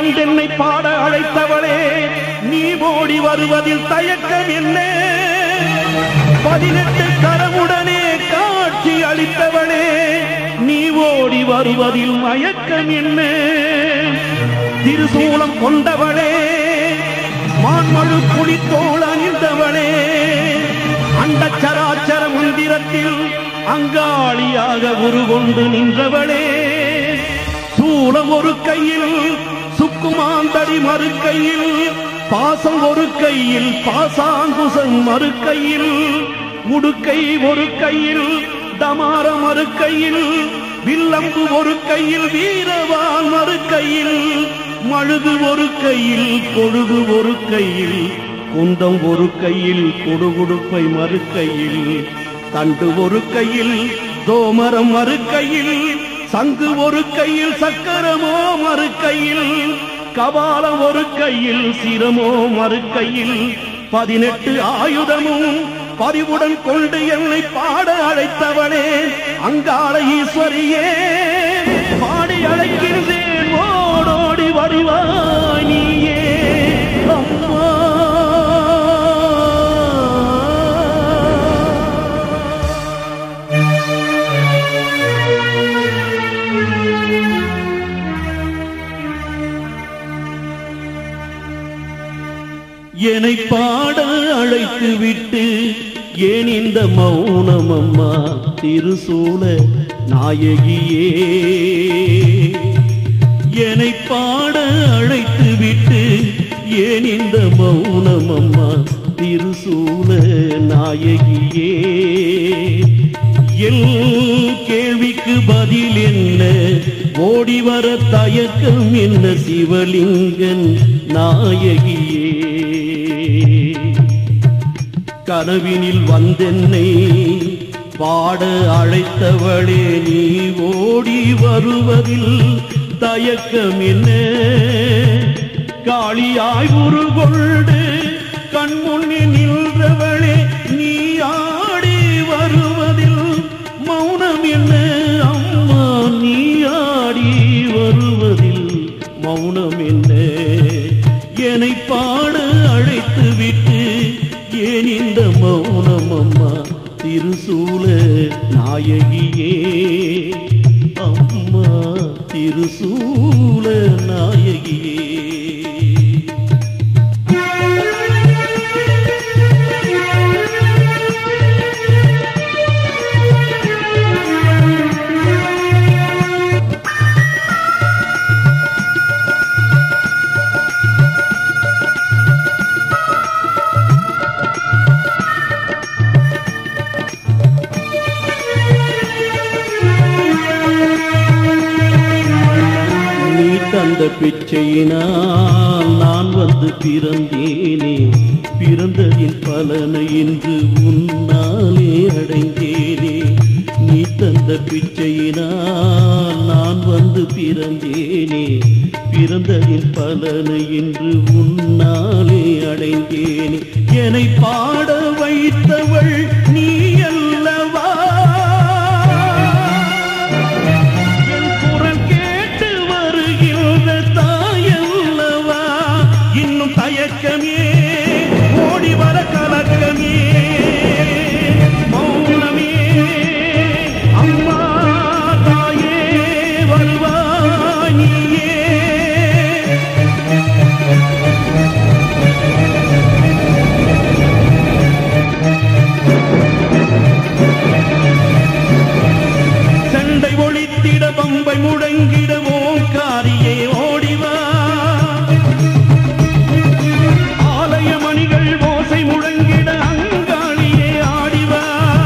வந்தென்னை பாட அழைத்தவளே நீ ஓடி வருவதில் தயக்கம் என்ன 18 கரமுடனே காட்சி அளித்தவளே நீ ஓடி வருவதில் மயக்கம் என்ன திருசூலம் கொண்டவளே மான்மழு புலித்தோள் அணிந்தவளே அண்டச்சராச்சர மந்திரத்தில் அங்காளியாக உருகொண்டு நின்றவளே சூலம் ஒரு கையில் சுக்குமாந்தடி மறு கையில் பாசம் ஒரு கையில் பாசாங்குசம் மறு கையில் உடுக்கை ஒரு கையில் தமார மறு கையில் வில்லம்பு ஒரு கையில் வீரவான் மறு கையில் மழுது ஒரு கையில் கொழுது ஒரு கையில் குந்தம் ஒரு கையில் கொடுகுடுப்பை மறு கையில் தண்டு ஒரு கையில் தோமரம் மறு கையில் சங்கு ஒரு கையில் சக்கரமோ மறு கையில் கபாலம் ஒரு கையில் சிரமோ மறு கையில் 18 ஆயுதமும் பரிவுடன் கொண்டு என்னை பாட அழைத்தவனே அங்காள ஈஸ்வரியே பாடி அழைக்கின்றேன் ஓடோடி வருவாய் நீயே அம்மா என்னை பாட அழைத்து விட்டு ஏன் இந்த மௌனம் அம்மா திருசூல நாயகியே என்னை பாட அழைத்து விட்டு ஏன் இந்த மௌனம் அம்மா திருசூல நாயகியே என் கேள்விக்கு பதில் என்ன ஓடி வர தயக்கம் என்ன சிவலிங்கன் நாயகியே கனவினில் வந்தென்னை பாட அழைத்தவளே நீ ஓடி வருவதில் தயக்கம் என்ன காளியாய் உருகொண்டு கண்முன்னே நின்றவளே நீ ஆடி வருவதில் மௌனம் என்ன அம்மா நீ ஆடி வருவதில் மௌனம் என்ன என்னை பாட அழைத்து விட்டு ஏன் இந்த மௌனம் அம்மா திருசூல நாயகியே அம்மா திருசூல நாயகியே தந்த பிச்சையினால் நான் வந்து பிறந்தேனே பிறந்ததின் பலனை இன்று உன்னாலே அடைந்தேனே நீ தந்த பிச்சையினால் நான் வந்து பிறந்தேனே பிறந்ததின் பலனை இன்று உன்னாலே அடைந்தேனே என்னை பாட வைத்தவள் நீ அல்லவா தயக்கமே ஓடி வர கலக்கமே மௌனமே அம்மா தாயே வருவாய் நீயே சண்டை ஒழித்திட பம்பை முழங்கிட ஓங்காரியே ஓடிவா முழங்கிட அங்காளியே ஆடிவா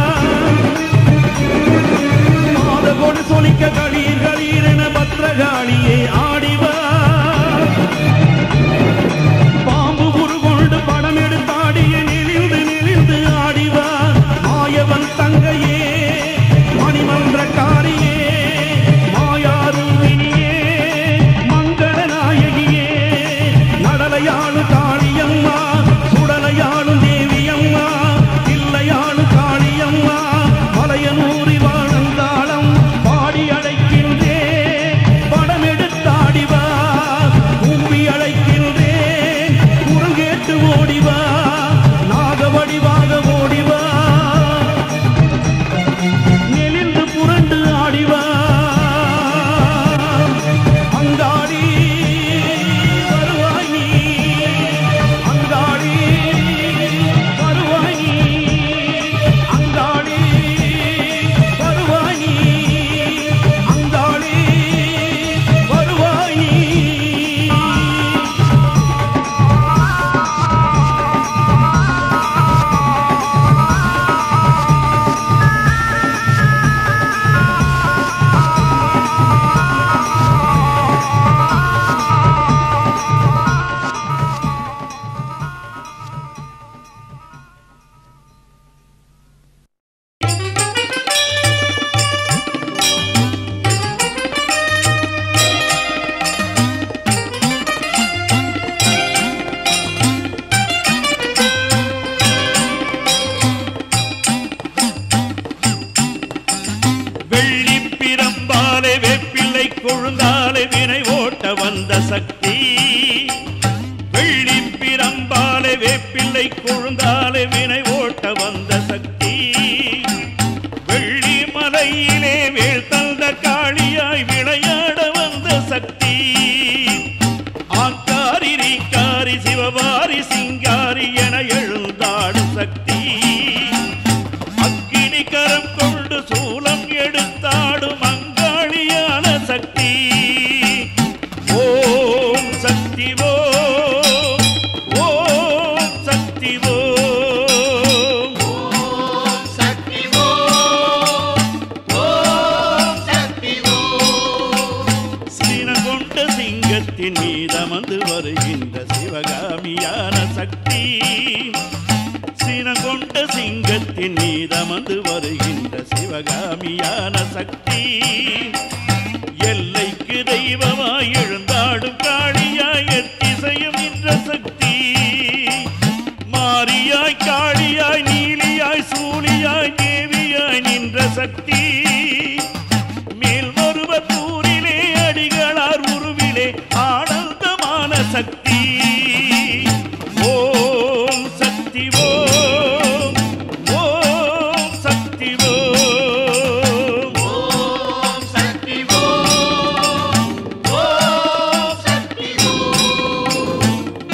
மாதகோடு சொலிக்க களீர் களீர் என பத்ரகாளியே ஆடிவா பாம்பு உருகொண்டு படம் எடுத்தாடிய நெளிந்து நெளிந்து ஆடிவா மாயவன் தங்கையே மணிமன்றக்காரியே மாயாரு கொழுந்தாலே வினை ஓட்ட வந்த சக்தி வெள்ளி பிரம்பாலே வேப்பிள்ளை கொழுந்தாலே வினை ஓட்ட வந்த சக்தி வெள்ளி மலையிலே வேள் தந்த காளியாய் விளையாட வந்த சக்தி ஆங்காரி ரீங்காரி சிவபாரி சிங்காரி என எழுந்தாடும் சக்தி அக்கினி கரம் கொண்டு சூலம் எடுத்தாடும் அங்காளியான சக்தி ஓம் சக்தி ஓம் ஓம் சக்தி ஓம் சக்தி ஓம் ஓம் சக்தி ஓம் சீனம் கொண்ட சிங்கத்தின் மீதமந்து வருகின்ற சிவகாமியான சக்தி சீனம் கொண்ட சிங்கத்தின் மீதமந்து வருகின்ற சிவகாமியான சக்தி எல்லைக்கு தெய்வமாய் எழுந்தாடும் காளியாய் எத்திசையும் நின்ற சக்தி மாரியாய் காளியாய் நீலியாய் சூலியாய் தேவியாய் நின்ற சக்தி மேல்மருவத்தூரிலே அடிகளார் உருவிலே ஆனந்தமான சக்தி ஓம் சக்தி ஓம் ஓம் சக்தி ஓம் ஓம் சக்தி ஓம் ஓம் சக்தி ஓம்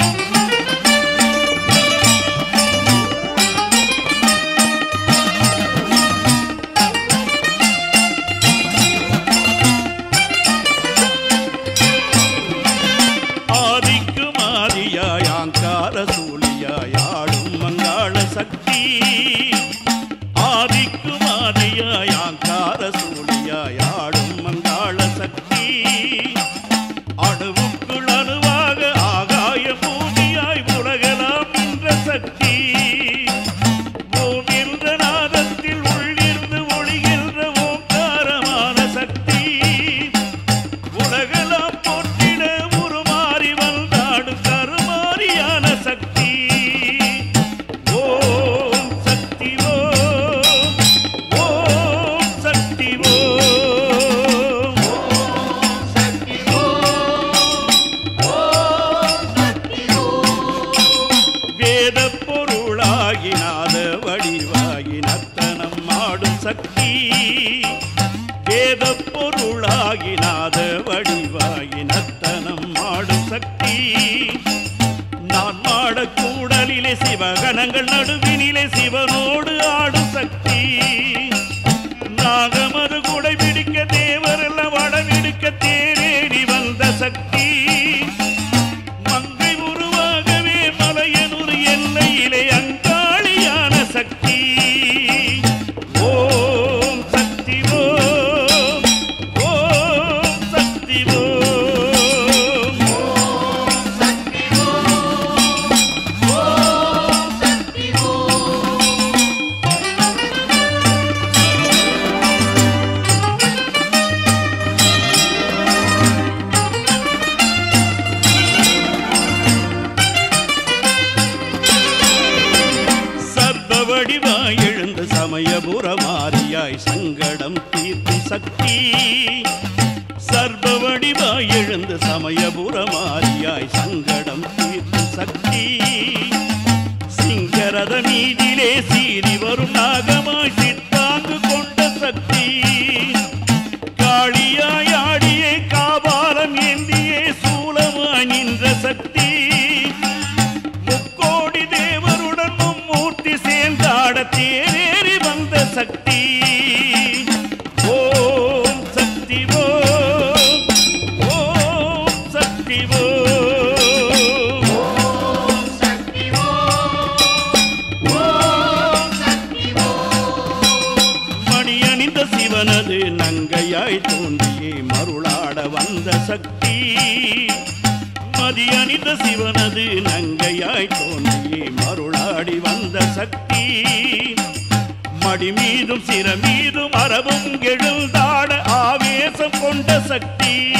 ஆதிக்கும் ஆதியாய் ஆங்கார சூழியாய் ஆடும் மங்காள சக்தி ஆதிக்கும் ஆதியாய் ஆங்கார சூழியாய் ஆடும் மங்காள சக்தி அணுவுக்குள் அணுவாக ஆகாய பூமியாய் உலகலாம் நின்ற சக்தி ஓமின்ற நாதத்தில் உள்ளிருந்து ஒளிகின்ற ஓங்காரமான சக்தி உலகெல்லாம் போற்றிட உருமாறி வந்தாடும் கருமாரியான சக்தி ஓம் சக்தி ஓம் ஓம் சக்தி ஓம் சக்தி ஓம் ஓம் சக்தி ஓம் வேத பொருளாகி நாத வடிவாகி நர்த்தனம் ஆடும் சக்தி வேத பொருளாகி நாத வடிவாகி நர்த்தனம் ஆடும் சக்தி நான் மாடக்கூடலிலே சிவகணங்கள் நடுவினிலே சிவனோடு ஆடும் சக்தி நாகமது குடை பிடிக்க தேவரெல்லாம் வடமிடுக்க தேரேறி வந்த சக்தி மங்கை உருவாகவே மலையனூர் எல்லையிலே அங்காளியான சக்தி ஓம் சக்தி ஓம் ஓம் சக்தி ஓம் சக்தி ஓம் ஓம் சக்தி ஓம் சர்வ வடிவாய் எழுந்த சமயபுரமாரியாய் சங்கடம் தீர்க்கும் சக்தி சர்வ வடிவாய் எழுந்த சமயபுரமாரியாய் சங்கடம் தீர்க்கும் சக்தி சிங்கரத மீதிலே சீறி வரும் நாகமாய் சித்தாங்கு கொண்ட சக்தி காளியாய் ஆடியே காபாலம் ஏந்தியே சூலமாய் நின்ற சக்தி முக்கோடி தேவருடன் மும்மூர்த்தி சேர்ந்தாட தேரேறி வந்த சக்தி ஓம் சக்தி ஓம் ஓம் சக்தி ஓம் ஓம் சக்தி ஓம் ஓம் சக்தி ஓம் மணி அணிந்த சிவனது நங்கையாய் தோன்றியே மருளாட வந்த சக்தி மதி அணிந்த சிவனது நங்கையாய் தோன்றியே மருளாடி வந்த சக்தி மடி மீதும் சிர மீதும் அரபும் எழுந்தாட ஆவேசம் கொண்ட சக்தி